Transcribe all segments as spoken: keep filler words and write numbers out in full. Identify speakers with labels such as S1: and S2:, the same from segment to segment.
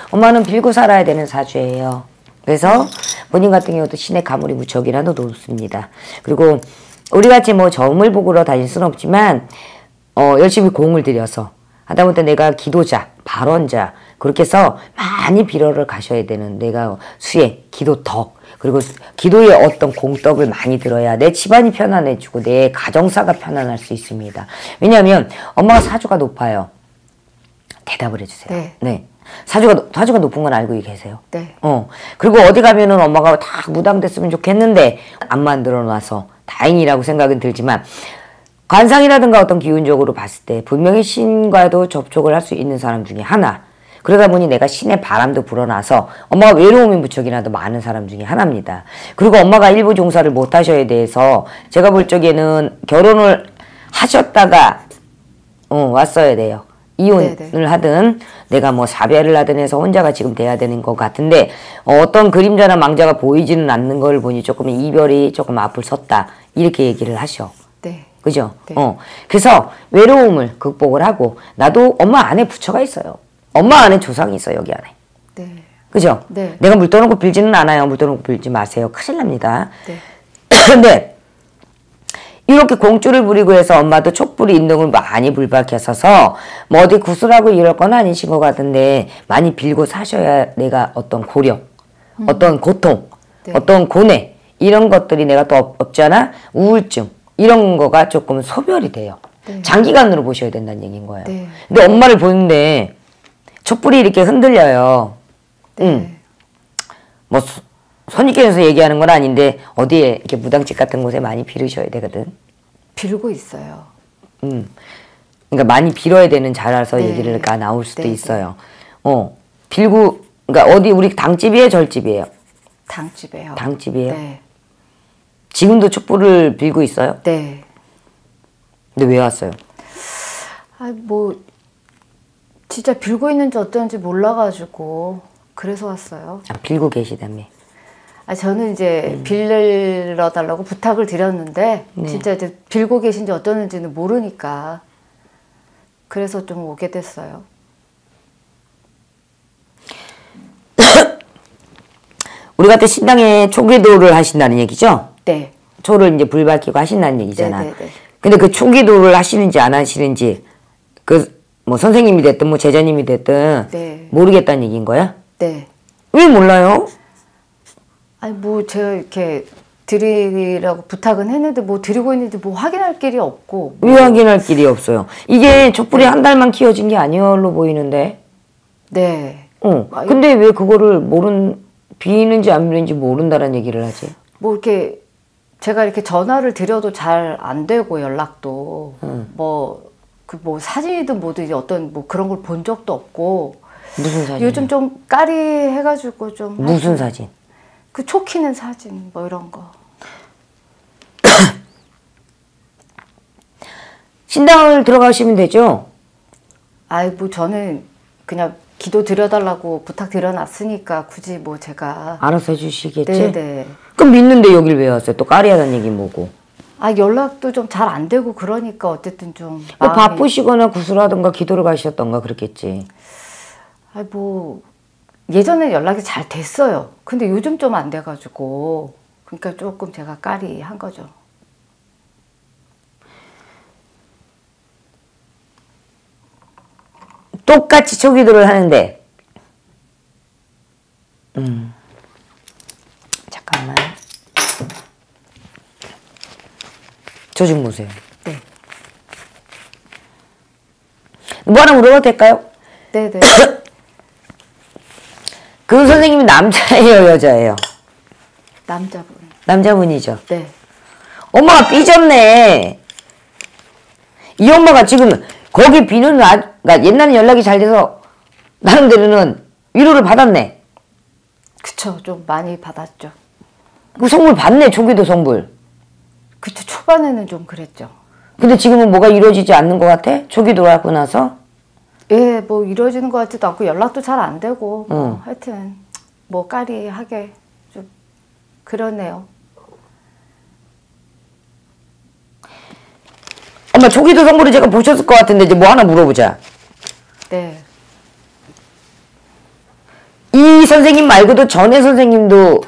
S1: 엄마는 빌고 살아야 되는 사주예요. 그래서 본인 같은 경우도 신의 가물이 무척이라도 높습니다. 그리고 우리같이 뭐 점을 보고러 다닐 수는 없지만 어, 열심히 공을 들여서 하다못해 내가 기도자, 발언자 그렇게 해서 많이 빌어를 가셔야 되는 내가 수혜, 기도 덕 그리고 기도에 어떤 공덕을 많이 들어야 내 집안이 편안해지고 내 가정사가 편안할 수 있습니다. 왜냐하면 엄마가 사주가 높아요. 대답을 해주세요.
S2: 네.
S1: 네. 사주가, 사주가 높은 건 알고 계세요.
S2: 네.
S1: 어. 그리고 어디 가면은 엄마가 다 무당됐으면 좋겠는데 안 만들어 놔서 다행이라고 생각은 들지만 관상이라든가 어떤 기운적으로 봤을 때 분명히 신과도 접촉을 할 수 있는 사람 중에 하나. 그러다 보니 내가 신의 바람도 불어나서 엄마가 외로움이 무척이나도 많은 사람 중에 하나입니다. 그리고 엄마가 일부 종사를 못 하셔야 돼서 제가 볼 적에는 결혼을 하셨다가 어, 왔어야 돼요. 이혼을 네네. 하든 내가 뭐 사별을 하든 해서 혼자가 지금 돼야 되는 것 같은데 어, 어떤 그림자나 망자가 보이지는 않는 걸 보니 조금 이별이 조금 앞을 섰다 이렇게 얘기를 하셔.
S2: 네.
S1: 그죠?
S2: 네.
S1: 어. 그래서 외로움을 극복을 하고 나도 엄마 안에 부처가 있어요. 엄마 안에 조상이 있어요. 여기 안에.
S2: 네.
S1: 그죠?
S2: 네.
S1: 내가 물 떠놓고 빌지는 않아요. 물 떠놓고 빌지 마세요. 큰일 납니다.
S2: 네.
S1: 근데 이렇게 공주를 부리고 해서 엄마도 촛불이 인동을 많이 불박했어서 뭐 어디 구슬하고 이럴 건 아니신 것 같은데 많이 빌고 사셔야 내가 어떤 고력, 음. 어떤 고통, 네. 어떤 고뇌 이런 것들이 내가 또 없, 없잖아. 우울증 이런 거가 조금 소멸이 돼요. 네. 장기간으로 보셔야 된다는 얘기인 거예요. 네. 근데 엄마를 보는데 촛불이 이렇게 흔들려요. 네. 응. 뭐 선입견에서 얘기하는 건 아닌데 어디에 이렇게 무당집 같은 곳에 많이 빌으셔야 되거든. 빌고
S2: 있어요.
S1: 음, 그러니까 많이 빌어야 되는 자라서
S2: 네.
S1: 얘기가 나올 수도
S2: 네.
S1: 있어요. 어, 빌고 그러니까 어디 우리 당집이에요, 절집이에요?
S2: 당집이에요.
S1: 당집이에요.
S2: 네.
S1: 지금도 촛불을 빌고 있어요?
S2: 네.
S1: 근데 왜 왔어요?
S2: 아, 뭐 진짜 빌고 있는지 어떤지 몰라가지고 그래서 왔어요.
S1: 아, 빌고 계시다며.
S2: 아, 저는 이제 음. 빌려 달라고 부탁을 드렸는데 네. 진짜 이제 빌고 계신지 어떠는지는 모르니까 그래서 좀 오게 됐어요.
S1: 우리 같은 신당에 초기도를 하신다는 얘기죠?
S2: 네.
S1: 초를 이제 불 밝히고 하신다는 얘기잖아.
S2: 네, 네, 네.
S1: 근데 그 초기도를 하시는지 안 하시는지 그 뭐 선생님이 됐든 뭐 제자님이 됐든
S2: 네.
S1: 모르겠다는 얘기인 거야?
S2: 네.
S1: 왜 몰라요?
S2: 아니 뭐 제가 이렇게 드리라고 부탁은 했는데 뭐 드리고 있는지 뭐 확인할 길이 없고
S1: 뭐. 왜 확인할 길이 없어요? 이게 촛불이 한 달만 키워진 게 아니얼로 보이는데.
S2: 네.
S1: 어. 근데 왜 그거를 모른 비는지 안 비는지 모른다는 얘기를 하지?
S2: 뭐 이렇게 제가 이렇게 전화를 드려도 잘 안 되고 연락도
S1: 응.
S2: 뭐 그 뭐 사진이든 뭐든 어떤 뭐 그런 걸 본 적도 없고.
S1: 무슨 사진?
S2: 요즘 좀 까리 해가지고 좀
S1: 무슨 사진?
S2: 그 촉히는 사진 뭐 이런 거.
S1: 신당을 들어가시면 되죠?
S2: 아이 뭐 저는 그냥 기도 드려달라고 부탁 드려놨으니까 굳이 뭐 제가
S1: 알아서 해주시겠지?
S2: 네네.
S1: 그럼 믿는데 여길 왜 왔어요? 또 까리하다는 얘기 뭐고?
S2: 아 연락도 좀 잘 안 되고 그러니까 어쨌든 좀
S1: 마음이... 바쁘시거나 구슬하던가 기도를 가셨던가 그랬겠지.
S2: 아 뭐 예전에 연락이 잘 됐어요. 근데 요즘 좀 안 돼가지고 그러니까 조금 제가 까리한 거죠.
S1: 똑같이 초기도를 하는데 음 잠깐만 저 좀 보세요.
S2: 네.
S1: 뭐 하나 물어봐도 될까요?
S2: 네네.
S1: 그 선생님이 남자예요, 여자예요?
S2: 남자분.
S1: 남자분이죠?
S2: 네.
S1: 엄마가 삐졌네. 이 엄마가 지금 거기 비는 나, 그러니까 옛날에 연락이 잘 돼서 나름대로는 위로를 받았네.
S2: 그쵸, 좀 많이 받았죠.
S1: 그 성불 받네, 초기도 성불.
S2: 그쵸, 초반에는 좀 그랬죠.
S1: 근데 지금은 뭐가 이루어지지 않는 것 같아? 초기도를 하고 나서?
S2: 예, 뭐 이루어지는 것 같지도 않고 연락도 잘 안 되고 뭐
S1: 응.
S2: 하여튼 뭐 까리하게 좀 그러네요.
S1: 엄마 초기도 성불을 제가 보셨을 것 같은데 이제 뭐 하나 물어보자.
S2: 네.
S1: 이 선생님 말고도 전에 선생님도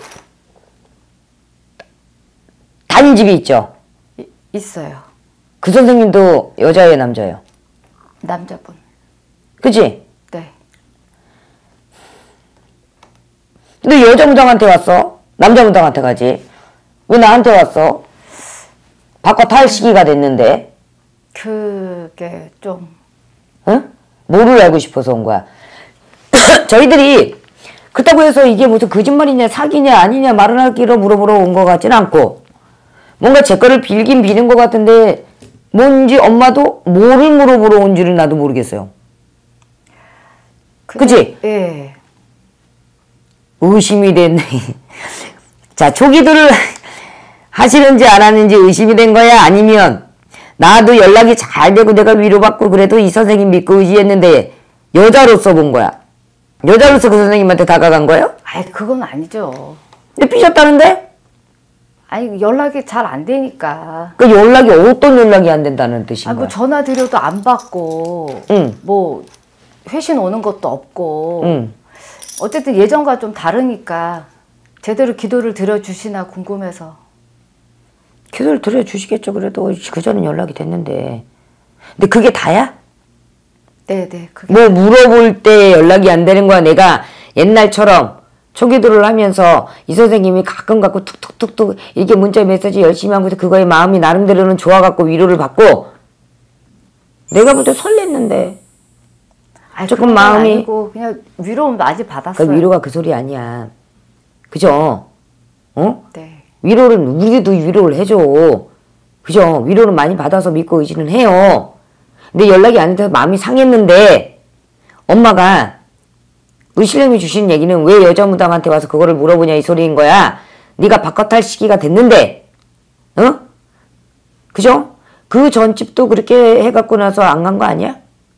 S1: 다닌 집이 있죠?
S2: 이, 있어요.
S1: 그 선생님도 여자예요, 남자예요?
S2: 남자분.
S1: 그치?
S2: 네.
S1: 근데 여자 무당한테 왔어? 남자 무당한테 가지? 왜 나한테 왔어? 바꿔 탈 시기가 됐는데.
S2: 그게 좀.
S1: 응? 뭐를 알고 싶어서 온 거야? 저희들이 그렇다고 해서 이게 무슨 거짓말이냐 사기냐 아니냐 말을 하기로 물어보러 온 것 같진 않고 뭔가 제 거를 빌긴 비는 것 같은데 뭔지 엄마도 뭐를 물어보러 온 줄은 나도 모르겠어요.
S2: 그냥,
S1: 그치?
S2: 예.
S1: 의심이 됐네. 자, 초기도를 하시는지 안 하는지 의심이 된 거야? 아니면 나도 연락이 잘 되고 내가 위로받고 그래도 이 선생님 믿고 의지했는데 여자로서 본 거야? 여자로서 그 선생님한테 다가간 거예요?
S2: 아이, 그건 아니죠.
S1: 근데 삐졌다는데?
S2: 아니, 연락이 잘 안 되니까.
S1: 그 연락이 어떤 연락이 안 된다는 뜻인
S2: 아,
S1: 거야?
S2: 그 전화 드려도 안 받고,
S1: 응.
S2: 뭐, 회신 오는 것도 없고,
S1: 응.
S2: 어쨌든 예전과 좀 다르니까, 제대로 기도를 드려주시나 궁금해서.
S1: 기도를 드려주시겠죠. 그래도 그전엔 연락이 됐는데. 근데 그게 다야?
S2: 네네. 그게
S1: 뭐 물어볼 때 연락이 안 되는 거야. 내가 옛날처럼 초기도를 하면서 이 선생님이 가끔 갖고 툭툭툭툭 이렇게 문자 메시지 열심히 하고 그거에 마음이 나름대로는 좋아갖고 위로를 받고 내가 볼 때 설렜는데
S2: 아니,
S1: 조금 마음이
S2: 아니고 그냥 위로는 많이 받았어요.
S1: 그 위로가 그 소리 아니야. 그죠? 어?
S2: 네.
S1: 위로를 우리도 위로를 해줘. 그죠? 위로를 많이 받아서 믿고 의지는 해요. 근데 연락이 안 돼서 마음이 상했는데 엄마가 의실님이 주신 얘기는 왜 여자 무당한테 와서 그거를 물어보냐 이 소리인 거야. 네가 바꿔탈 시기가 됐는데 어? 그죠? 그 전집도 그렇게 해갖고 나서 안 간 거 아니야?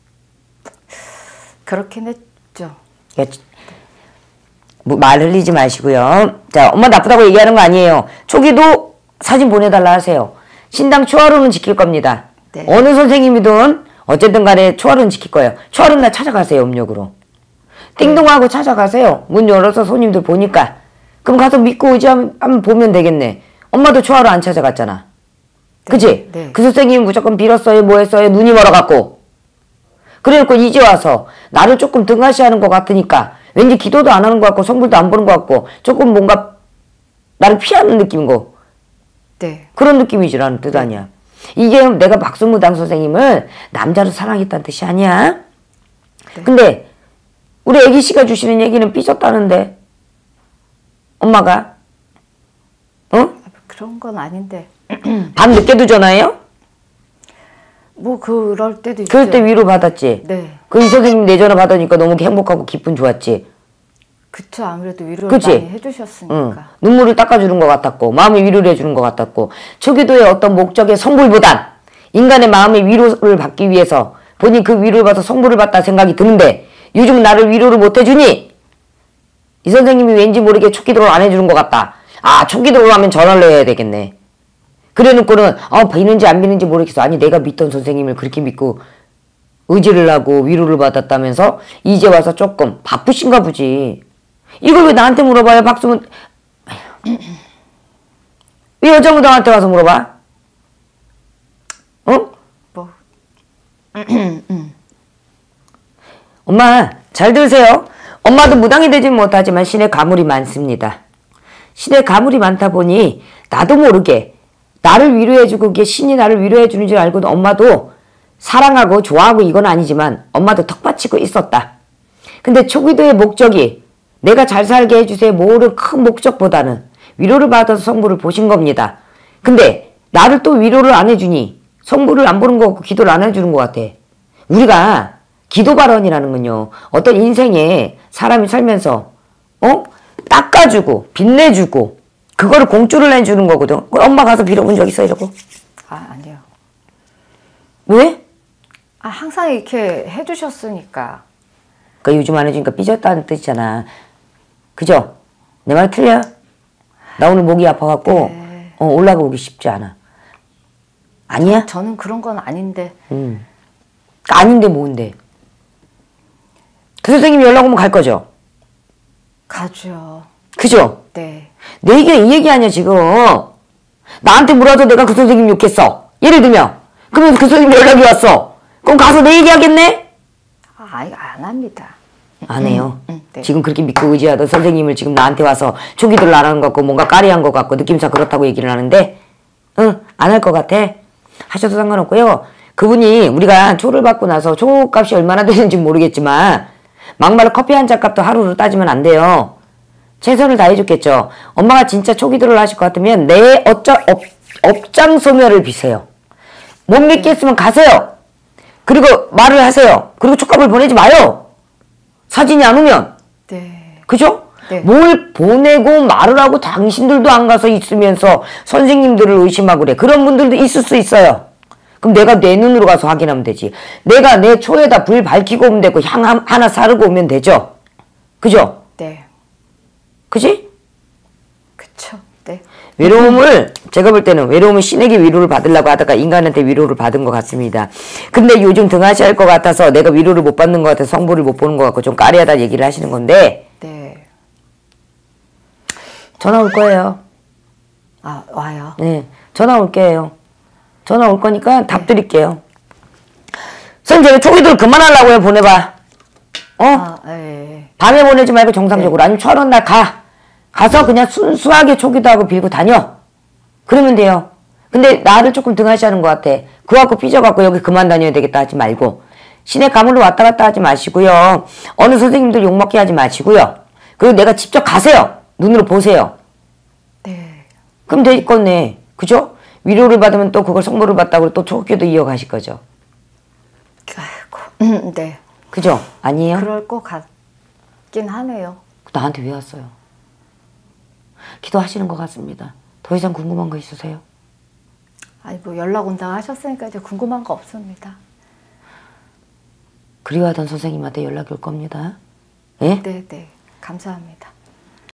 S2: 그렇긴 했죠.
S1: 야, 뭐 말 흘리지 마시고요. 자, 엄마 나쁘다고 얘기하는 거 아니에요. 초기도 사진 보내달라 하세요. 신당 초하루는 지킬 겁니다.
S2: 네.
S1: 어느 선생님이든 어쨌든 간에 초하루는 지킬 거예요. 초하루 날 찾아가세요. 음력으로. 띵동하고 찾아가세요. 문 열어서 손님들 보니까. 그럼 가서 믿고 의지하면 보면 되겠네. 엄마도 초하루 안 찾아갔잖아. 그치?
S2: 네.
S1: 그 선생님 무조건 빌었어요. 뭐 했어요. 눈이 멀어갖고. 그래놓고 이제 와서 나를 조금 등하시하는 것 같으니까 왠지 기도도 안 하는 것 같고 성불도 안 보는 것 같고 조금 뭔가 나를 피하는 느낌인 거.
S2: 네.
S1: 그런 느낌이지라는 뜻 아니야. 이게 내가 박수무당 선생님을 남자로 사랑했다는 뜻이 아니야.
S2: 네.
S1: 근데 우리 애기씨가 주시는 얘기는 삐졌다는데 엄마가 어?
S2: 그런 건 아닌데.
S1: 밤 늦게도 전화해요?
S2: 뭐 그럴 때도 있죠.
S1: 그럴 때 위로 받았지?
S2: 네.
S1: 그 이 선생님 내 전화 받으니까 너무 행복하고 기분 좋았지?
S2: 그쵸. 아무래도 위로를
S1: 그치?
S2: 많이 해주셨으니까.
S1: 응. 눈물을 닦아주는 것 같았고 마음의 위로를 해주는 것 같았고 초기도의 어떤 목적의 성불보단 인간의 마음의 위로를 받기 위해서 본인 그 위로를 받아서 성불을 받다 생각이 드는데 요즘 나를 위로를 못 해주니 이 선생님이 왠지 모르게 초기도를 안 해주는 것 같다. 아 초기도를 하면 전화를 해야 되겠네. 그래놓고는 어 비는지 안 비는지 모르겠어. 아니 내가 믿던 선생님을 그렇게 믿고 의지를 하고 위로를 받았다면서 이제 와서 조금 바쁘신가 보지. 이걸 왜 나한테 물어봐요? 박수문 왜 여자무당한테 와서 물어봐? 어?
S2: 뭐.
S1: 엄마 잘 들으세요. 엄마도 무당이 되진 못하지만 신의 가물이 많습니다. 신의 가물이 많다 보니 나도 모르게 나를 위로해주고 그게 신이 나를 위로해주는 줄 알고도 엄마도 사랑하고 좋아하고 이건 아니지만 엄마도 턱받치고 있었다. 근데 초기도의 목적이 내가 잘 살게 해주세요. 모든 큰 목적보다는 위로를 받아서 성부를 보신 겁니다. 근데 나를 또 위로를 안 해주니 성부를 안 보는 거 같고 기도를 안 해주는 것 같아. 우리가 기도 발언이라는 건요. 어떤 인생에 사람이 살면서 어? 닦아주고 빛내주고 그거를 공짜를 해주는 거거든. 엄마 가서 빌어본 적 있어 이러고?
S2: 아 아니요.
S1: 왜?
S2: 아 항상 이렇게 해주셨으니까.
S1: 그 요즘 안 해주니까 삐졌다는 뜻이잖아. 그죠? 내 말 틀려? 나 오늘 목이 아파갖고
S2: 네.
S1: 어, 올라가기 쉽지 않아. 아니야?
S2: 저는 그런 건 아닌데.
S1: 음. 아닌데 뭔데? 그 선생님이 연락 오면 갈 거죠?
S2: 가죠.
S1: 그죠?
S2: 네.
S1: 내 얘기가 이 얘기 아니야 지금. 나한테 물어도 내가 그 선생님 욕했어. 예를 들면 그러면 그 선생님 연락이 왔어. 그럼 가서 내 얘기 하겠네?
S2: 아, 안 합니다.
S1: 안 해요.
S2: 음, 음, 네.
S1: 지금 그렇게 믿고 의지하던 선생님을 지금 나한테 와서 초기들 안 하는 것 같고 뭔가 까리한 것 같고 느낌상 그렇다고 얘기를 하는데 응, 안 할 것 같아. 하셔도 상관없고요. 그분이 우리가 초를 받고 나서 초 값이 얼마나 되는지 모르겠지만 막말로 커피 한 잔 값도 하루로 따지면 안 돼요. 최선을 다해줬겠죠. 엄마가 진짜 초기들을 하실 것 같으면 내 업장, 업, 업장 소멸을 비세요. 못 믿겠으면 가세요. 그리고 말을 하세요. 그리고 촉값을 보내지 마요. 사진이 안 오면.
S2: 네.
S1: 그죠?
S2: 네.
S1: 뭘 보내고 말을 하고 당신들도 안 가서 있으면서 선생님들을 의심하고 그래. 그런 분들도 있을 수 있어요. 그럼 내가 내 눈으로 가서 확인하면 되지. 내가 내 초에다 불 밝히고 오면 되고 향 하나 사르고 오면 되죠. 그죠?
S2: 네.
S1: 그지?
S2: 그쵸. 네.
S1: 외로움을 제가 볼 때는 외로움은 신에게 위로를 받으려고 하다가 인간한테 위로를 받은 것 같습니다. 근데 요즘 등하시할 것 같아서 내가 위로를 못 받는 것 같아서 성부를 못 보는 것 같고 좀 까리하다 얘기를 하시는 건데
S2: 네.
S1: 전화 올 거예요.
S2: 아, 와요.
S1: 네, 전화 올 거예요. 전화 올 거니까 답 드릴게요. 선생님 초기들 그만하려고요. 보내봐. 어?
S2: 아, 예.
S1: 밤에 보내지 말고 정상적으로. 아니면 철원 날 가. 가서 그냥 순수하게 초기도 하고 빌고 다녀. 그러면 돼요. 근데 나를 조금 등하시하는 것 같아. 그거 갖고 삐져갖고 여기 그만 다녀야 되겠다 하지 말고. 신의 가물로 왔다 갔다 하지 마시고요. 어느 선생님들 욕먹게 하지 마시고요. 그리고 내가 직접 가세요. 눈으로 보세요.
S2: 네.
S1: 그럼 되겠네. 그죠? 위로를 받으면 또 그걸 성보를 받다고 또 초기도 이어가실 거죠.
S2: 아이고. 음, 네.
S1: 그죠? 아니에요?
S2: 그럴 것 같긴 하네요.
S1: 나한테 왜 왔어요? 기도하시는 것 같습니다. 더 이상 궁금한 거 있으세요?
S2: 아니, 뭐 연락 온다고 하셨으니까 이제 궁금한 거 없습니다.
S1: 그리워하던 선생님한테 연락이 올 겁니다. 예?
S2: 네, 네. 감사합니다.